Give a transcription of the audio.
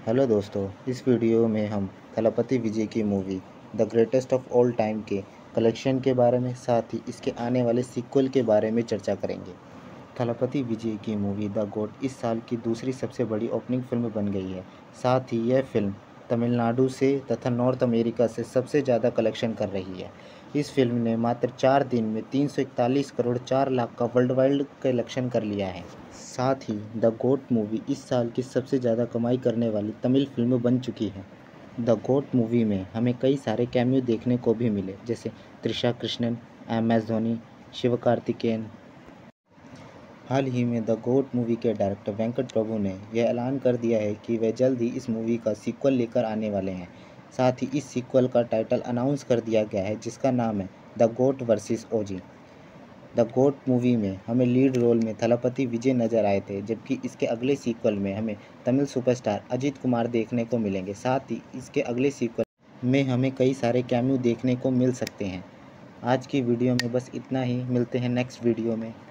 Hello दोस्तों, इस video में हम थलपति विजय की movie the greatest of all time के कलेक्शन के बारे में, साथ ही इसके आने वाले सीक्वल के बारे में चर्चा करेंगे। थलपति विजय की मूवी द गोट इस साल की दूसरी सबसे बड़ी ओपनिंग फिल्म बन गई है। साथ ही यह फिल्म तमिलनाडु से तथा नॉर्थ अमेरिका से सबसे ज़्यादा कलेक्शन कर रही है। इस फिल्म ने मात्र 4 दिन में 341 करोड़ 4 लाख का वर्ल्ड वाइड कलेक्शन कर लिया है। साथ ही द गोट मूवी इस साल की सबसे ज़्यादा कमाई करने वाली तमिल फिल्म बन चुकी है। द गोट मूवी में हमें कई सारे कैमियो देखने को भी मिले, जैसे त्रिशा कृष्णन, MS धोनी, शिवकार्तिकेयन। हाल ही में द गोट मूवी के डायरेक्टर वेंकट प्रभु ने यह ऐलान कर दिया है कि वे जल्द ही इस मूवी का सीक्वल लेकर आने वाले हैं। साथ ही इस सीक्वल का टाइटल अनाउंस कर दिया गया है, जिसका नाम है the GOAT versus OG. The GOAT movie में हमें लीड रोल में थलपति विजय नजर आए थे, जबकि इसके अगले सीक्वल में हमें तमिल सुपरस्टार अजित कुमार देखने को मिलेंगे। साथ ही इसके अगले सीक्वल में हमें कई सारे कैमियो देखने को मिल सकते हैं। आज की वीडियो में बस इतना ही, मिलते हैं नेक्स्ट वीडियो में।